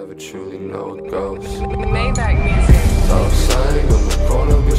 never truly know a ghost. Maybach music. Outside on the corner.